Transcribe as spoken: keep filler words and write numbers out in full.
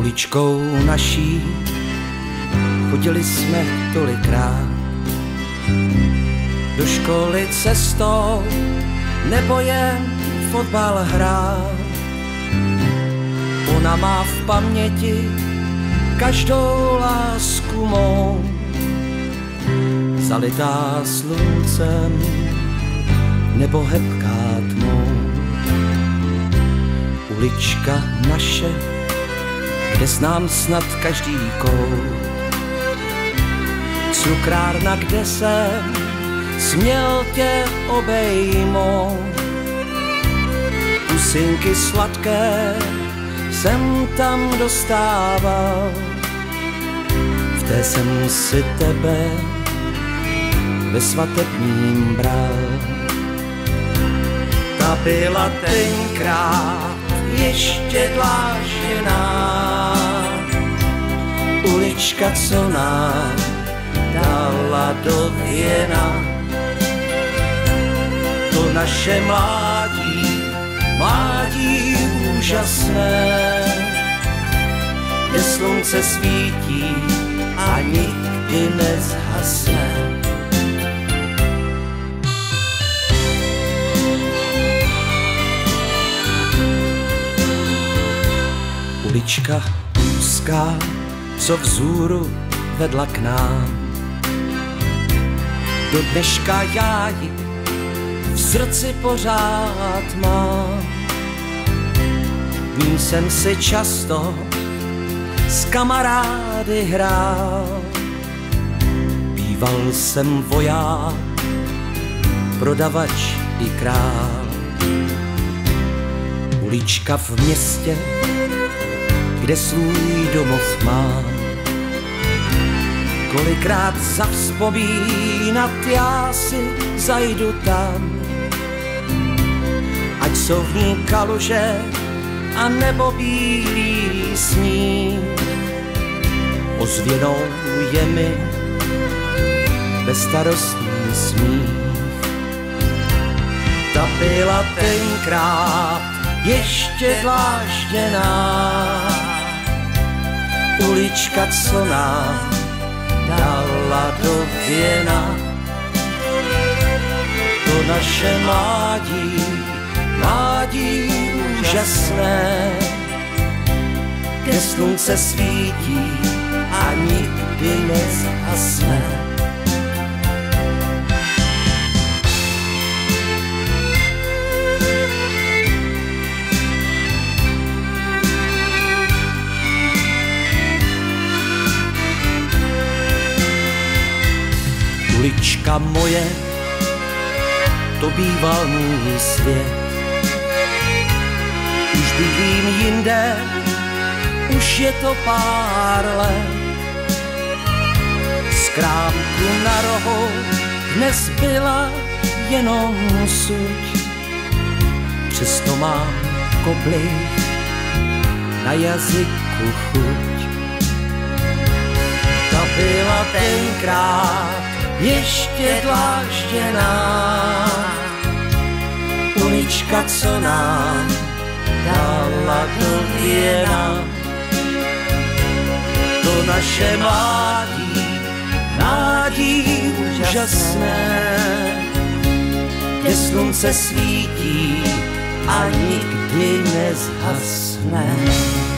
Uličkou naší chodili jsme tolikrát, do školy cestou nebo jen fotbal hrát. Ona má v paměti každou lásku mou, zalitá sluncem nebo hebká tmou. Ulička naše, kde znám snad každý kout, cukrárna, kde jsem směl tě obejmout. Pusinky sladké jsem tam dostával, v té jsem si tebe ve svatebním bral. Ta byla tenkrát ještě dlážděná, ulička, co nám dala do věna. To naše mládí, mládí úžasné, kde slunce svítí a nikdy nezhasne. Ulička úzká, co vzhůru vedla k nám, do dneška já ji v srdci pořád mám. V ní jsem si často s kamarády hrál, býval jsem voják, prodavač i král. Ulička v městě, kde svůj domov mám, kolikrát zavzpomínat já si zajdu tam. Ať jsou v ní kaluže a nebo bílý sníh, ozvěnou je mi bezstarostný smích. Ta byla tenkrát ještě dlážděná, ulička, co nám dala do věna. To naše mládí, mládí úžasné, kde slunce svítí a nikdy nezhasne. Ulička moje, to býval můj svět. Už bydlím jinde, už je to pár let. Z krámku na rohu dnes byla jenom suť, přesto mám kobly na jazyku chuť. Ta byla tenkrát ještě dlážděná, ulička, co nám dala do věna. To naše mládí, mládí úžasné, kde slunce svítí a nikdy nezhasne.